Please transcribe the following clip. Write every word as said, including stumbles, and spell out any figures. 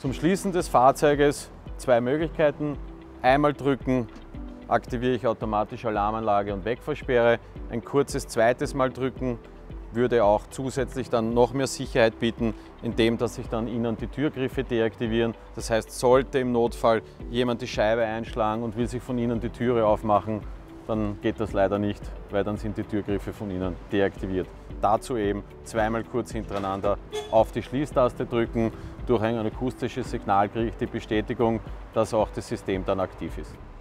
Zum Schließen des Fahrzeuges zwei Möglichkeiten. Einmal drücken, aktiviere ich automatisch Alarmanlage und Wegfahrsperre. Ein kurzes zweites Mal drücken würde auch zusätzlich dann noch mehr Sicherheit bieten, indem dass sich dann innen die Türgriffe deaktivieren. Das heißt, sollte im Notfall jemand die Scheibe einschlagen und will sich von innen die Türe aufmachen, dann geht das leider nicht, weil dann sind die Türgriffe von innen deaktiviert. Dazu eben zweimal kurz hintereinander auf die Schließtaste drücken. Durch ein akustisches Signal kriege ich die Bestätigung, dass auch das System dann aktiv ist.